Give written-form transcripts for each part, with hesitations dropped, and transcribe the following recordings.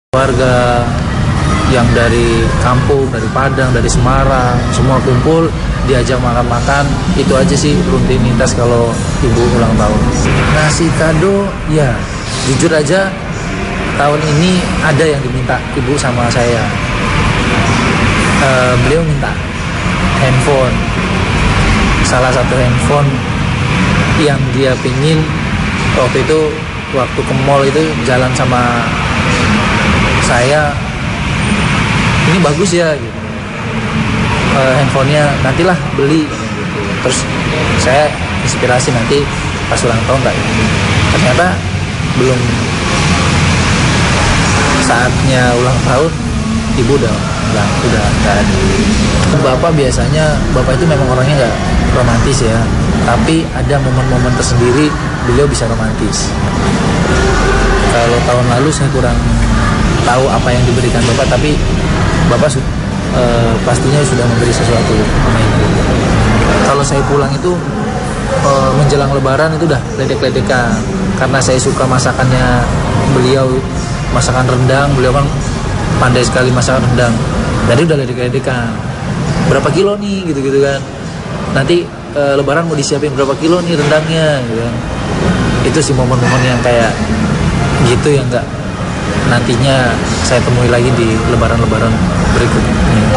Warga yang dari kampung, dari Padang, dari Semarang, semua kumpul, diajak makan-makan. Itu aja sih rutinitas kalau ibu ulang tahun. Ngasih kado, ya jujur aja tahun ini ada yang diminta ibu sama saya. Beliau minta handphone, salah satu handphone yang dia pingin. Waktu itu waktu ke mall itu jalan sama saya, ini bagus ya gitu. Handphonenya nantilah beli gitu. Terus saya inspirasi nanti pas ulang tahun kayak gitu. Ternyata belum saatnya ulang tahun, ibu udah nggak ada. Bapak biasanya, bapak itu memang orangnya nggak romantis ya, tapi ada momen-momen tersendiri beliau bisa romantis. Kalau tahun lalu saya kurang tahu apa yang diberikan bapak, tapi bapak pastinya sudah memberi sesuatu sama ibu. Kalau saya pulang itu menjelang lebaran itu udah ledek-ledekan, karena saya suka masakannya beliau, masakan rendang. Beliau kan pandai sekali masakan rendang, jadi udah ledek-ledekan berapa kilo nih gitu-gitu kan. Nanti lebaran mau disiapin berapa kilo nih rendangnya gitu kan. Itu sih momen-momen yang kayak gitu yang nggak nantinya saya temui lagi di lebaran-lebaran berikutnya.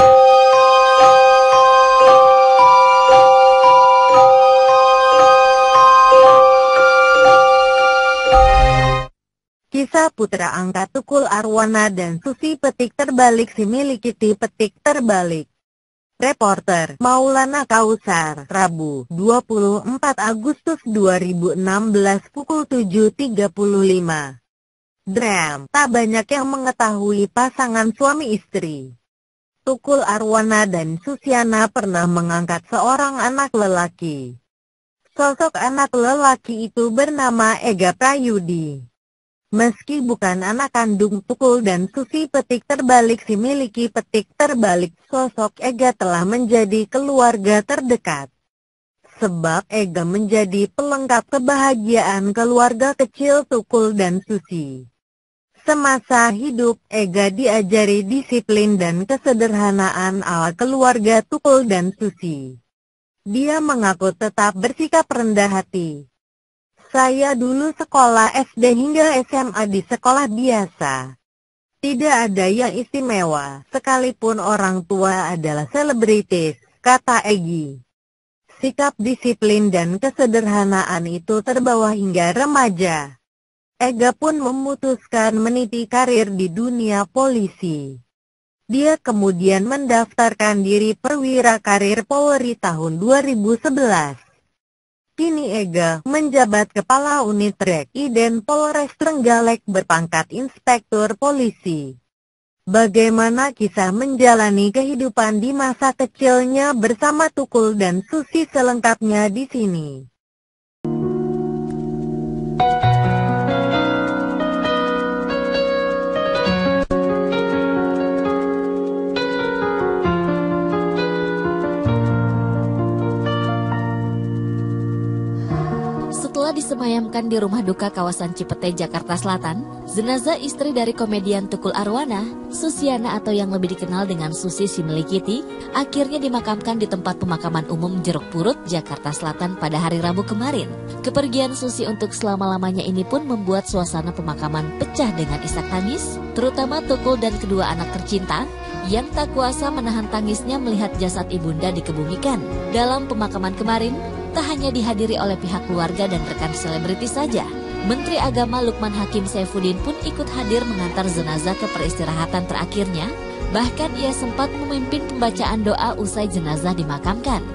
Kisah putra angkat Tukul Arwana dan Susi petik terbalik si miliki petik terbalik. Reporter Maulana Kausar, Rabu, 24 Agustus 2016 pukul 7.35. Dram, tak banyak yang mengetahui pasangan suami istri. Tukul Arwana dan Susiana pernah mengangkat seorang anak lelaki. Sosok anak lelaki itu bernama Ega Prayudi. Meski bukan anak kandung Tukul dan Susi petik terbalik si miliki petik terbalik, sosok Ega telah menjadi keluarga terdekat. Sebab Ega menjadi pelengkap kebahagiaan keluarga kecil Tukul dan Susi. Semasa hidup, Ega diajari disiplin dan kesederhanaan ala keluarga Tukul dan Susi. Dia mengaku tetap bersikap rendah hati. Saya dulu sekolah SD hingga SMA di sekolah biasa. Tidak ada yang istimewa, sekalipun orang tua adalah selebritis, kata Egi. Sikap disiplin dan kesederhanaan itu terbawa hingga remaja. Ega pun memutuskan meniti karir di dunia polisi. Dia kemudian mendaftarkan diri perwira karir Polri tahun 2011. Kini Ega menjabat Kepala Unit Rek-Iden Polres Trenggalek berpangkat Inspektur Polisi. Bagaimana kisah menjalani kehidupan di masa kecilnya bersama Tukul dan Susi selengkapnya di sini. Setelah disemayamkan di rumah duka kawasan Cipete, Jakarta Selatan, jenazah istri dari komedian Tukul Arwana, Susiana atau yang lebih dikenal dengan Susi Similikiti, akhirnya dimakamkan di tempat pemakaman umum Jeruk Purut, Jakarta Selatan pada hari Rabu kemarin. Kepergian Susi untuk selama-lamanya ini pun membuat suasana pemakaman pecah dengan isak tangis, terutama Tukul dan kedua anak tercinta, yang tak kuasa menahan tangisnya melihat jasad ibunda dikebumikan. Dalam pemakaman kemarin, tak hanya dihadiri oleh pihak keluarga dan rekan selebritis saja. Menteri Agama Lukman Hakim Saifuddin pun ikut hadir mengantar jenazah ke peristirahatan terakhirnya. Bahkan ia sempat memimpin pembacaan doa usai jenazah dimakamkan.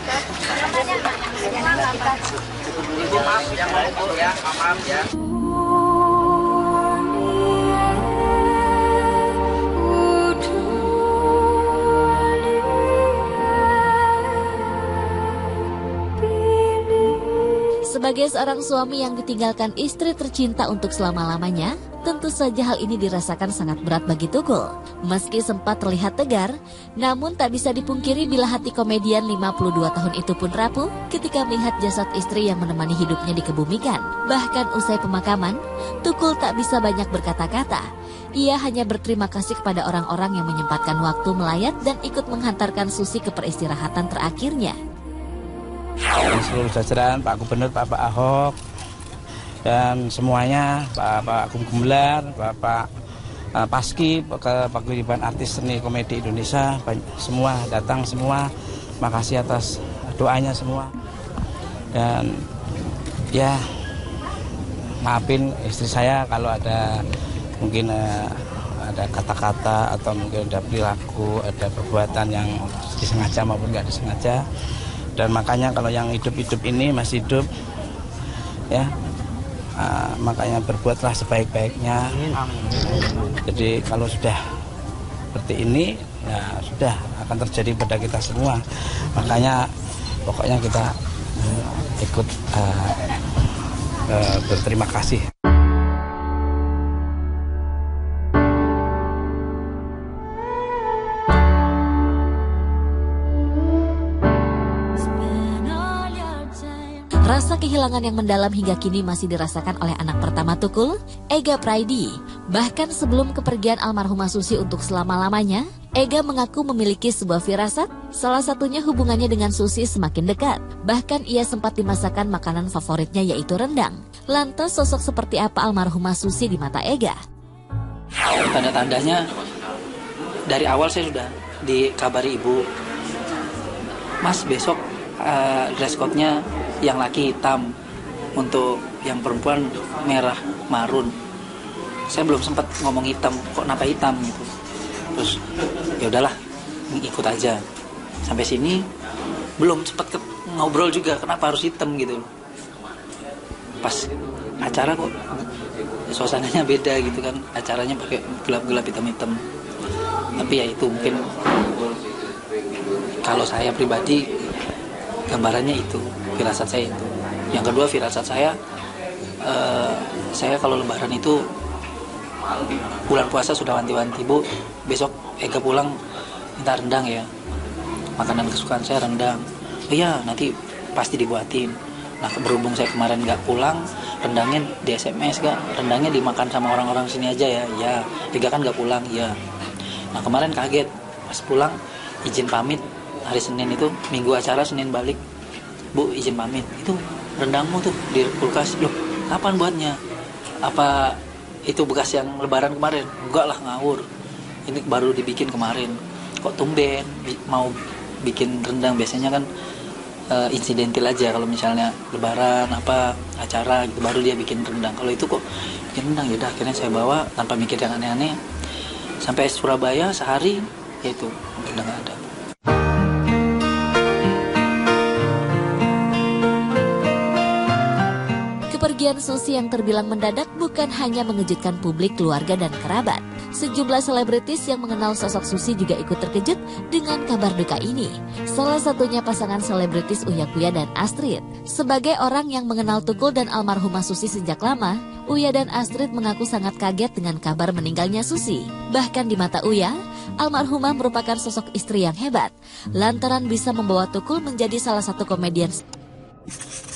Ibu maaf yang mau ya, maaf ya. Sebagai seorang suami yang ditinggalkan istri tercinta untuk selama-lamanya, tentu saja hal ini dirasakan sangat berat bagi Tukul. Meski sempat terlihat tegar, namun tak bisa dipungkiri bila hati komedian 52 tahun itu pun rapuh ketika melihat jasad istri yang menemani hidupnya dikebumikan. Bahkan usai pemakaman, Tukul tak bisa banyak berkata-kata. Ia hanya berterima kasih kepada orang-orang yang menyempatkan waktu melayat dan ikut menghantarkan Susi ke peristirahatan terakhirnya. Seluruh jajaran Pak Gubernur, Pak Ahok, dan semuanya, Pak Gumelar, Bapak Paski, Paguyuban Artis Seni Komedi Indonesia, semua datang semua. Makasih atas doanya semua. Dan ya, maafin istri saya kalau ada mungkin ada kata-kata atau mungkin ada perilaku, ada perbuatan yang disengaja maupun nggak disengaja. Dan makanya kalau yang hidup-hidup ini masih hidup, ya, makanya berbuatlah sebaik-baiknya. Jadi kalau sudah seperti ini, ya sudah akan terjadi pada kita semua. Makanya pokoknya kita ikut berterima kasih. Rasa kehilangan yang mendalam hingga kini masih dirasakan oleh anak pertama Tukul, Ega Praidi. Bahkan sebelum kepergian almarhumah Susi untuk selama-lamanya, Ega mengaku memiliki sebuah firasat, salah satunya hubungannya dengan Susi semakin dekat. Bahkan ia sempat dimasakan makanan favoritnya yaitu rendang. Lantas sosok seperti apa almarhumah Susi di mata Ega? Tanda-tandanya dari awal saya sudah dikabari ibu, Mas besok dress code-nya yang laki hitam, untuk yang perempuan merah marun. Saya belum sempat ngomong hitam, kok kenapa hitam gitu. Terus ya udahlah, ikut aja. Sampai sini belum sempat ngobrol juga kenapa harus hitam gitu. Pas acara kok suasananya beda gitu kan, acaranya pakai gelap-gelap hitam-hitam. Tapi ya itu mungkin kalau saya pribadi gambarannya itu, firasat saya itu. Yang kedua firasat saya kalau lebaran itu bulan puasa sudah wanti-wanti, Bu, besok Ega pulang minta rendang ya, makanan kesukaan saya rendang. Oh iya, nanti pasti dibuatin. Nah berhubung saya kemarin nggak pulang, rendangnya di SMS gak, rendangnya dimakan sama orang-orang sini aja ya. Ya, Ega kan nggak pulang ya. Nah kemarin kaget pas pulang, izin pamit hari Senin itu, minggu acara Senin balik, Bu izin pamit, itu rendangmu tuh di kulkas. Loh kapan buatnya? Apa itu bekas yang lebaran kemarin? Enggak lah, ngawur, ini baru dibikin kemarin. Kok tumben mau bikin rendang? Biasanya kan insidentil aja, kalau misalnya lebaran apa acara gitu baru dia bikin rendang. Kalau itu kok bikin rendang, yaudah akhirnya saya bawa tanpa mikir yang aneh-aneh sampai Surabaya sehari, yaitu udah nggak ada. Kepergian Susi yang terbilang mendadak bukan hanya mengejutkan publik, keluarga, dan kerabat. Sejumlah selebritis yang mengenal sosok Susi juga ikut terkejut dengan kabar duka ini. Salah satunya pasangan selebritis Uya Kuya dan Astrid. Sebagai orang yang mengenal Tukul dan almarhumah Susi sejak lama, Uya dan Astrid mengaku sangat kaget dengan kabar meninggalnya Susi. Bahkan di mata Uya, almarhumah merupakan sosok istri yang hebat, lantaran bisa membawa Tukul menjadi salah satu komedian